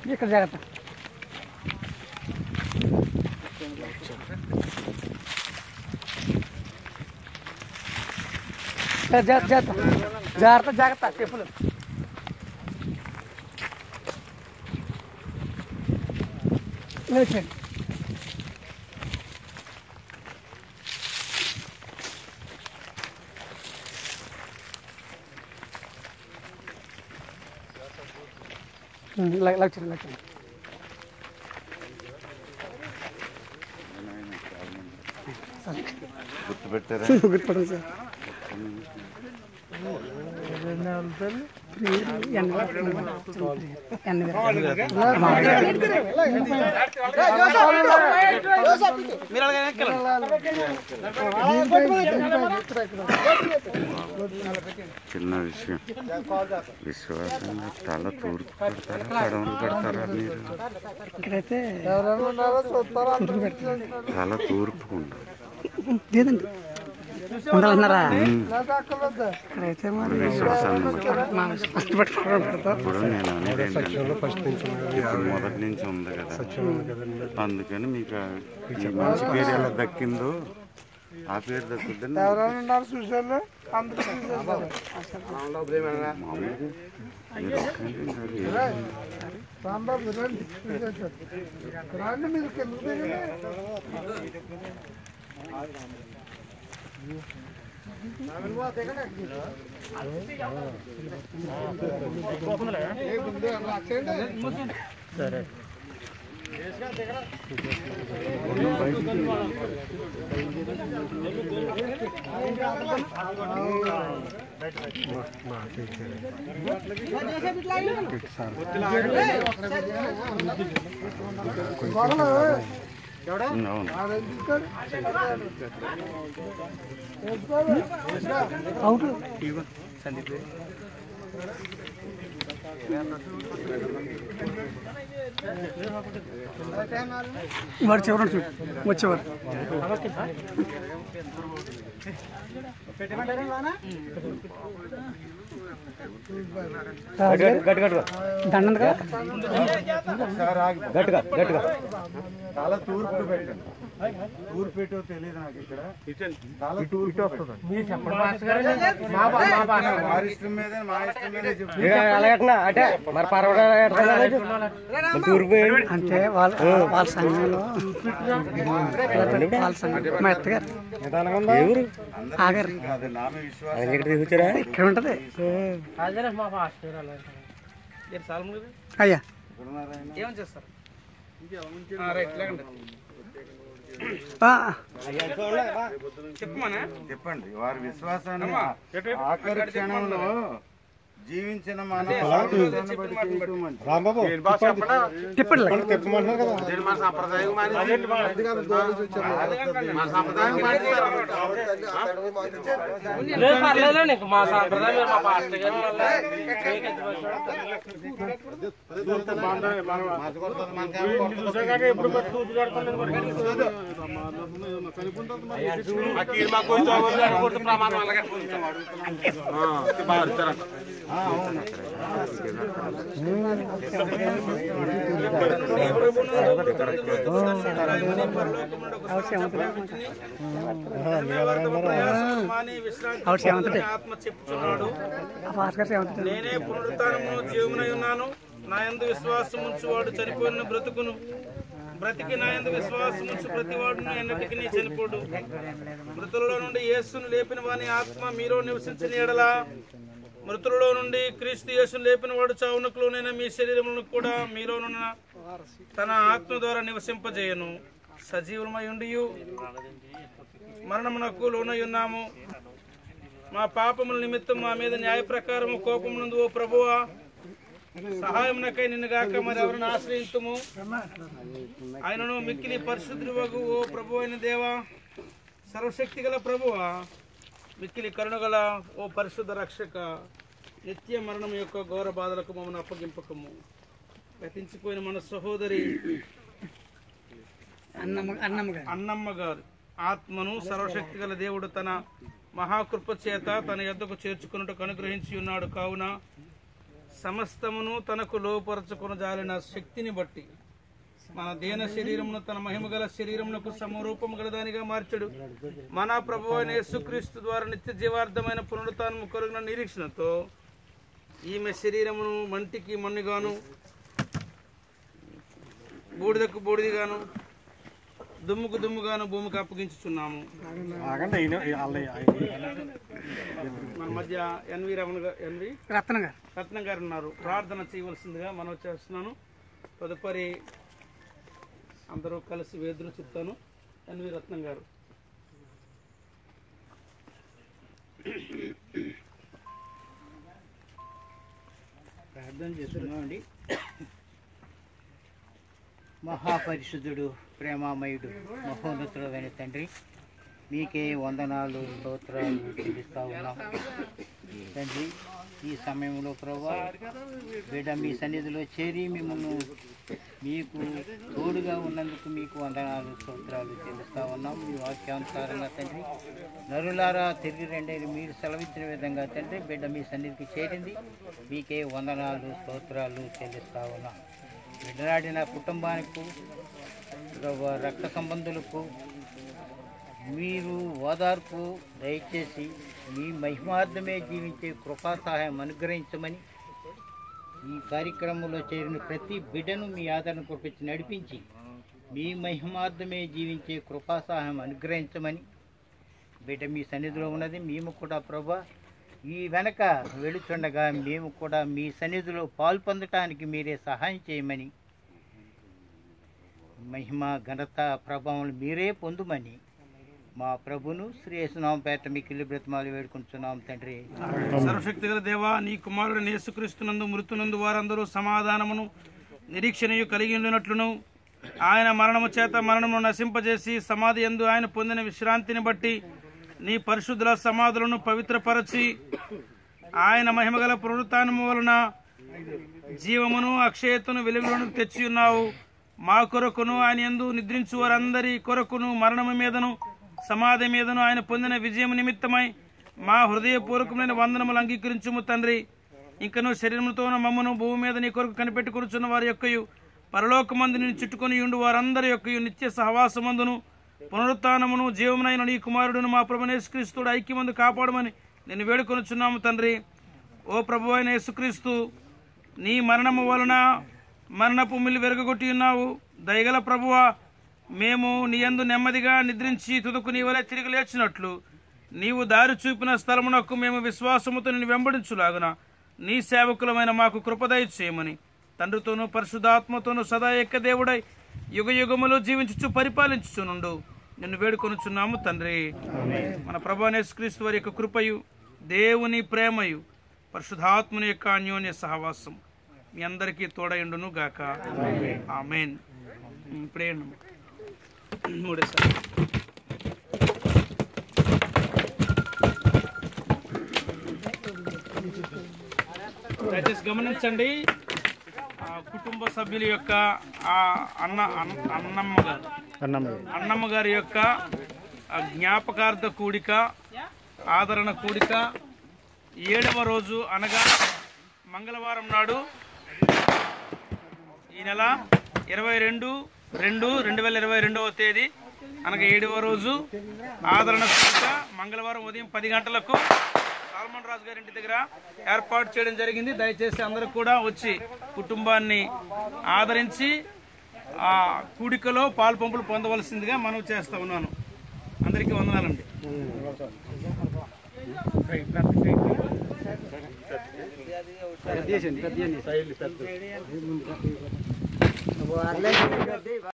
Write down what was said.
ఇక్కడ జాగ్రత్త జాగ్రత్త జాగ్రత్త జాగ్రత్త చెప్పులు లేచండి లక్షలు లక్షలు గుర్తుపెట్టారా? గుర్తుపట్టండి సార్ చిన్న విషయం, విశ్వాసంగా తల తూర్పు పెడతారా పడవలు పెడతారా? మీరు ఇక్కడైతే తల తూర్పుకుండా లేదండి ఉండాలన్నారా? ఇక్కడైతే మరి ఇప్పుడు నేను అనేది ఏంటంటే ఇప్పుడు మొదటి నుంచి ఉంది కదా, అందుకని మీకు ఈ మంచి పేరు ఎలా దక్కిందో ఆ పేరు దక్కుద్దని సరే అవును వాడు చివరి వచ్చేవారు దండ గట్టిగా గట్టిగా చాలా తూర్పు పెట్టండి. తూర్పు పెట్టో తెలియదు నాకు. ఇక్కడ చాలా తూర్పు వస్తుంది. అంటే వాళ్ళ సంఘంలో వాళ్ళ సంఘం మా ఎత్తగారు ఆగారు ఇక్కడ ఉంటది అయ్యా ఏమని చేస్తారు చెప్పండి. వారి విశ్వాసాన్ని ఆఖరి క్షణంలో జీవించిన మన నేనే పునరుత్థానమును జీవమునై ఉన్నాను. నా యందు విశ్వాసం ఉంచువాడు చనిపోయిన బ్రతుకును, బ్రతికి నా యందు విశ్వాసం ఉంచు ప్రతివాడును ఎన్నటికి నీ చనిపోడు. మృతులలో నుండి యేసును లేపిన వాని ఆత్మ మీలో నివసించిన ఎడల, మృతులలో నుండి క్రీస్తు యేసును లేపిన వాడు చావునకు లోనైన మీ శరీరములను కూడా మీలోనున్న తన ఆత్మ ద్వారా నివసింపజేయను. సజీవులమై ఉండి మరణమునకు లోనై ఉన్నాము. మా పాపముల నిమిత్తం మా మీద న్యాయ ప్రకారము కోపమునందు ఓ ప్రభువా సహాయమునకై నిన్ను గాక మరి ఎవరిని ఆశ్రయింతుము. ఆయనను మిక్కిలి పరిశుద్ధువగు ఓ ప్రభు అయిన దేవా, సర్వశక్తి గల ప్రభువా, మిక్కిలి కరుణగల ఓ పరిశుద్ధ రక్షక, నిత్య మరణం యొక్క ఘోర బాధలకు మమ్మల్ని అప్పగింపకము. గతించిపోయిన మన సహోదరి అన్నమ్మ గారు ఆత్మను సర్వశక్తి గల దేవుడు తన మహాకృప చేత తన యొద్దకు చేర్చుకున్నట్టుకు అనుగ్రహించి ఉన్నాడు. కావున సమస్తమును తనకు లోపరచుకుని జాలిన శక్తిని బట్టి మన దేన శరీరమును తన మహిమగల శరీరమునకు సమరూపము గలదానిగా మార్చడు. మన ప్రభువు అయిన యేసుక్రీస్తు ద్వారా నిత్య జీవార్థమైన పునరుత్థానము కలుగున నిరీక్షణతో ఈమె శరీరమును మంటికి మన్నుగాను బూడిదకు బూడిదిగాను దుమ్ముకు దుమ్ముగాను భూమికి అప్పగించుచున్నాము. మన మధ్య ఎన్వి రత్నం గారు ఉన్నారు. ప్రార్థన చేయవలసిందిగా మనం చేస్తున్నాను. తదుపరి అందరూ కలిసి వేదులు చెప్తాను. ఎన్వి రత్నం గారు. ప్రార్థన చేస్తున్నామండి. మహాపరిశుద్ధుడు, ప్రేమామయుడు, మహోన్నతుడైన తండ్రి, మీకే వందనాలు, స్తోత్రాలు చెల్లిస్తా ఉన్నాం తండ్రి. ఈ సమయంలో ప్రభువా బిడ్డ మీ సన్నిధిలో చేరి మిమ్మల్ని మీకు తోడుగా ఉన్నందుకు మీకు వందనాలు, స్తోత్రాలు చెల్లిస్తా ఉన్నాం. మీ వాక్యానుసారంగా తండ్రి, నరులారా తిరిగి రెండేది మీరు సెలవిచ్చిన విధంగా తండ్రి బిడ్డ మీ సన్నిధికి చేరింది. మీకే వందనాలు, స్తోత్రాలు చెల్లిస్తా ఉన్నాం. బిడ్డలాడిన కుటుంబానికి, రక్త సంబంధులకు మీరు ఓదార్పు దయచేసి మీ మహిమార్థమే జీవించే కృపా సహాయం అనుగ్రహించమని, ఈ కార్యక్రమంలో చేరిన ప్రతి బిడ్డను మీ ఆదరణ కృపించి నడిపించి మీ మహిమార్థమే జీవించే కృపా సహాయం అనుగ్రహించమని బిడ్డ మీ సన్నిధిలో ఉన్నది. మేము కూడా ప్రభా ఈ వెనక వెళుతుండగా మేము కూడా మీ సన్నిధిలో పాలు పొందటానికి మీరే సహాయం చేయమని, మహిమ ఘనత ప్రభావం మీరే పొందుమని మా ప్రభును శ్రీ యేసునామం పేరట మీకు ఇల్లు బ్రతిమాలు వేడుకుంటున్నాం తండ్రి. సర్వశక్తి గల దేవా, నీ కుమారుడు యేసుక్రీస్తునందు మృతునందు వారందరూ సమాధానమును నిరీక్షణయు కలిగి ఉండినట్లును, ఆయన మరణము చేత మరణమును నశింపజేసి సమాధి యందు ఆయన పొందిన విశ్రాంతిని బట్టి నీ పరిశుద్ధుల సమాధులను పవిత్రపరచి ఆయన మహిమగల పునరుత్థానము వలన జీవమును అక్షయతను వెలుగులను తెచ్చి ఉన్నావు. మా కొరకును ఆయన యందు నిద్రించు వారందరి కొరకును మరణము మీదను సమాధి మీదను ఆయన పొందిన విజయం నిమిత్తమై మా హృదయపూర్వకమైన వందనములు అంగీకరించుము తండ్రి. ఇంకను శరీరముతో మమ్మను భూమి మీద నీ కొరకు కనిపెట్టుకొనుచున్న వారి యొక్కయు పరలోకమందు నిన్ను చుట్టుకొని ఉండు వారందరి యొక్కయు నిత్య సహవాసమందును పునరుత్థానమును జీవమునైన నీ కుమారుడును మా ప్రభువైన యేసుక్రీస్తుడు ఐక్యమందు కాపాడమని నేను వేడుకొనుచున్నాము తండ్రి. ఓ ప్రభువైన యేసుక్రీస్తు, నీ మరణము వలన మరణపు మిల్లు వెరగొట్టి ఉన్నావు. దయగల ప్రభువా, మేము నీ యందు నెమ్మదిగా నిద్రించి తుదకు నీ వలె తిరిగి లేచినట్లు నీవు దారి చూపిన స్థలమునకు మేము విశ్వాసముతో నిన్ను వెంబడించులాగున నీ సేవకులమైన మాకు కృపదయ చేయమని తండ్రితోనూ పరిశుద్ధాత్మతోనూ సదా ఏక దేవుడై యుగ యుగములు జీవించుచు పరిపాలించుచునుండు నిన్ను వేడుకొనుచున్నాము తండ్రి. మన ప్రభువైన యేసుక్రీస్తు వారి యొక్క కృపయు, దేవుని ప్రేమయు, పరిశుద్ధాత్మని యొక్క అన్యోన్య సహవాసం మీ అందరికీ తోడయుండును గాక. ఆమేన్. ప్రేమ మూడేసారి దయచేసి గమనించండి. కుటుంబ సభ్యుల యొక్క అన్నమ్మ గారి యొక్క జ్ఞాపకార్థ కూడిక, ఆదరణ కూడిక 7వ రోజు అనగా మంగళవారం నాడు ఈ నెల 22/2/2022వ తేదీ అనగా 7వ రోజు ఆదరణ కూడిక మంగళవారం ఉదయం 10 గంటలకు సాల్మన్ రాజు గారి ఇంటి దగ్గర ఏర్పాటు చేయడం జరిగింది. దయచేసి అందరూ కూడా వచ్చి కుటుంబాన్ని ఆదరించి ఆ కూడికలో పాలు పంపులు పొందవలసిందిగా మనం చేస్తా ఉన్నాను. అందరికీ వందనాలండి.